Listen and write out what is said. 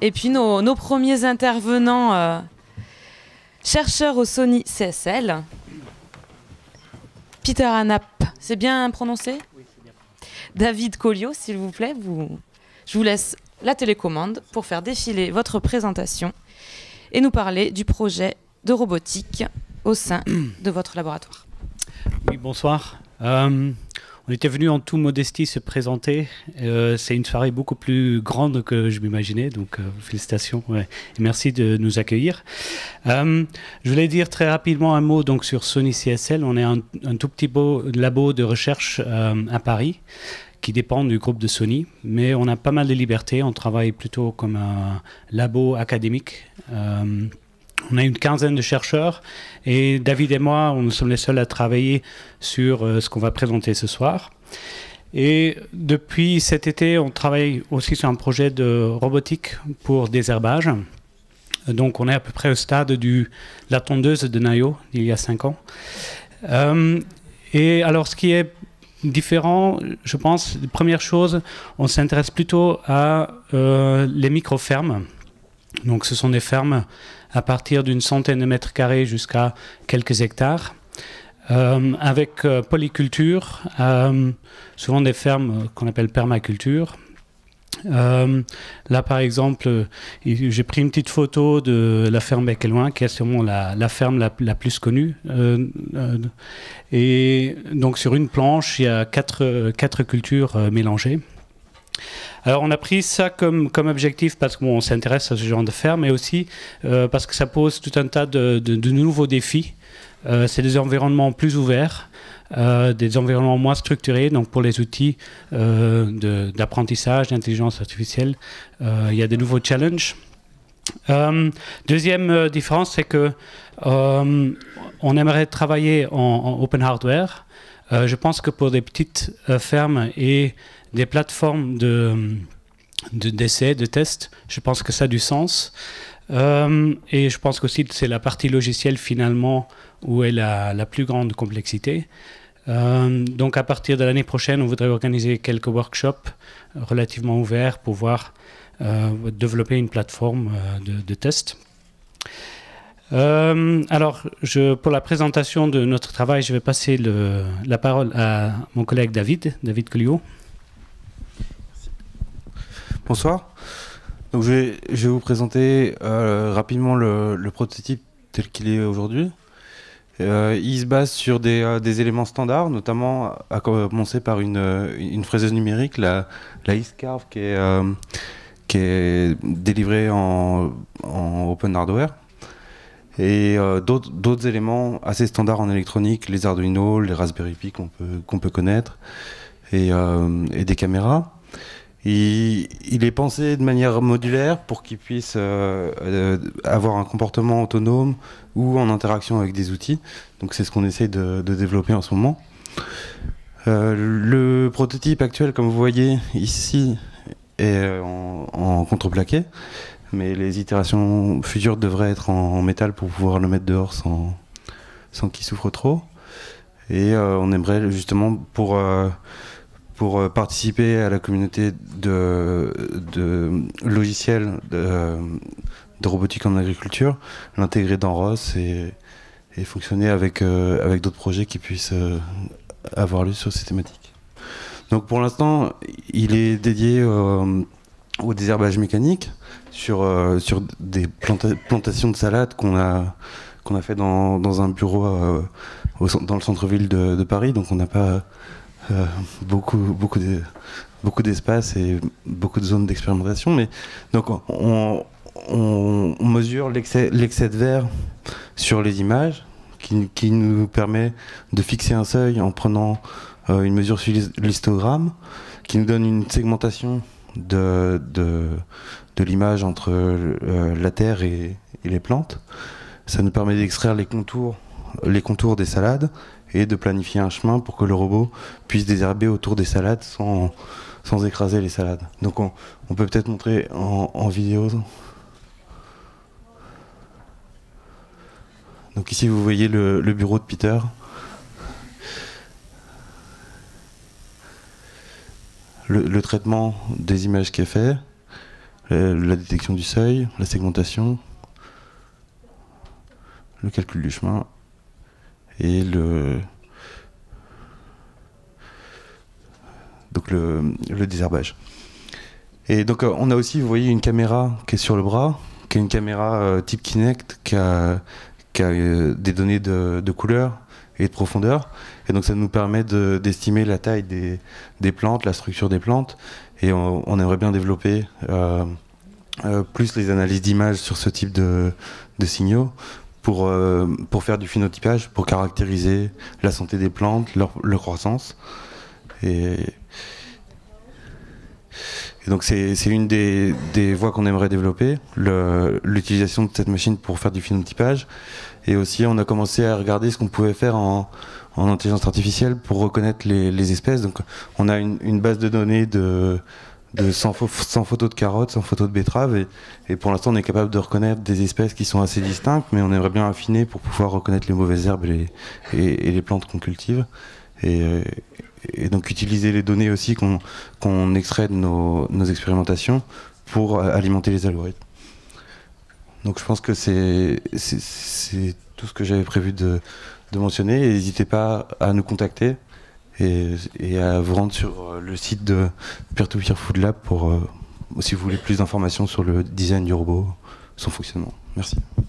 Et puis nos premiers intervenants, chercheurs au Sony CSL. Peter Hanap, c'est bien prononcé? Oui, c'est bien prononcé. David Colliot, s'il vous plaît, je vous laisse la télécommande pour faire défiler votre présentation et nous parler du projet de robotique au sein de votre laboratoire. Oui, bonsoir. On était venu en toute modestie se présenter. C'est une soirée beaucoup plus grande que je m'imaginais, donc félicitations et merci de nous accueillir. Je voulais dire très rapidement un mot donc, sur Sony CSL. On est un tout petit labo de recherche à Paris qui dépend du groupe de Sony, mais on a pas mal de liberté. On travaille plutôt comme un labo académique. On a une quinzaine de chercheurs et David et moi, nous sommes les seuls à travailler sur ce qu'on va présenter ce soir. Et depuis cet été, on travaille aussi sur un projet de robotique pour désherbage. Donc on est à peu près au stade de la tondeuse de Nayo d'il y a 5 ans. Et alors ce qui est différent, je pense, la première chose, on s'intéresse plutôt à les micro-fermes. Donc ce sont des fermes à partir d'une centaine de mètres carrés jusqu'à quelques hectares, avec polyculture, souvent des fermes qu'on appelle permaculture. Là, par exemple, j'ai pris une petite photo de la ferme Bec-et-Loin, qui est sûrement la ferme la plus connue. Et donc, sur une planche, il y a quatre cultures mélangées. Alors on a pris ça comme objectif parce qu'on s'intéresse à ce genre de ferme, mais aussi parce que ça pose tout un tas de nouveaux défis. C'est des environnements plus ouverts, des environnements moins structurés, donc pour les outils d'apprentissage, d'intelligence artificielle, il y a de nouveaux challenges. Deuxième différence, c'est que on aimerait travailler en open hardware. Je pense que pour des petites fermes et des plateformes d'essais, de tests, je pense que ça a du sens. Et je pense qu'aussi c'est la partie logicielle finalement où est la plus grande complexité. Donc à partir de l'année prochaine, on voudrait organiser quelques workshops relativement ouverts pour pouvoir développer une plateforme de test. Alors, pour la présentation de notre travail, je vais passer la parole à mon collègue David Colliot. Bonsoir. Donc je vais vous présenter rapidement le prototype tel qu'il est aujourd'hui. Il se base sur des éléments standards, notamment à commencer par une fraiseuse numérique, la Iscarve, qui est délivrée en open hardware. Et d'autres éléments assez standards en électronique, les Arduino, les Raspberry Pi qu'on peut connaître, et des caméras. Il est pensé de manière modulaire pour qu'il puisse avoir un comportement autonome ou en interaction avec des outils. Donc c'est ce qu'on essaie de développer en ce moment. Le prototype actuel, comme vous voyez ici, est en contreplaqué, mais les itérations futures devraient être en métal pour pouvoir le mettre dehors sans qu'il souffre trop. Et on aimerait justement pour participer à la communauté de logiciels de robotique en agriculture, l'intégrer dans ROS et fonctionner avec d'autres projets qui puissent avoir lieu sur ces thématiques. Donc pour l'instant, il est dédié au désherbage mécanique sur des plantations de salades qu'on a fait dans un bureau dans le centre-ville de Paris, donc on n'a pas beaucoup d'espace et beaucoup de zones d'expérimentation, mais donc on mesure l'excès de verre sur les images qui nous permet de fixer un seuil en prenant une mesure sur l'histogramme qui nous donne une segmentation de l'image entre la terre et les plantes. Ça nous permet d'extraire les contours des salades et de planifier un chemin pour que le robot puisse désherber autour des salades sans écraser les salades. Donc on peut peut-être montrer en vidéo. Donc ici vous voyez le bureau de Peter. Le traitement des images qui est fait. la détection du seuil, la segmentation, le calcul du chemin et le désherbage. Et donc on a aussi, vous voyez, une caméra qui est sur le bras, qui est une caméra type Kinect, qui a des données de couleur et de profondeur. Et donc ça nous permet d'estimer la taille des plantes, la structure des plantes. Et on aimerait bien développer plus les analyses d'images sur ce type de signaux pour faire du phénotypage, pour caractériser la santé des plantes, leur croissance. Et donc c'est une des voies qu'on aimerait développer, l'utilisation de cette machine pour faire du phénotypage. Et aussi on a commencé à regarder ce qu'on pouvait faire en intelligence artificielle pour reconnaître les espèces. Donc on a une base de données de 100 photos de carottes, 100 photos de betteraves, et pour l'instant on est capable de reconnaître des espèces qui sont assez distinctes, mais on aimerait bien affiner pour pouvoir reconnaître les mauvaises herbes et les plantes qu'on cultive. Et donc utiliser les données aussi qu'on extrait de nos expérimentations pour alimenter les algorithmes. Donc je pense que c'est tout ce que j'avais prévu de mentionner. Et n'hésitez pas à nous contacter et à vous rendre sur le site de Peer-to-Peer Food Lab pour si vous voulez plus d'informations sur le design du robot, son fonctionnement. Merci.